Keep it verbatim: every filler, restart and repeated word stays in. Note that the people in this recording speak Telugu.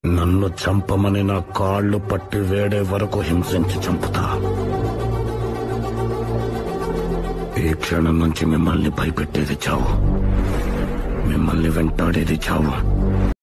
నన్ను చంపమని నా కాళ్ళు పట్టి వేడే వరకు హింసించి చంపుతా. ఈ క్షణం నుంచి మిమ్మల్ని భయపెట్టేది చావు, మిమ్మల్ని వెంటాడేది చావు.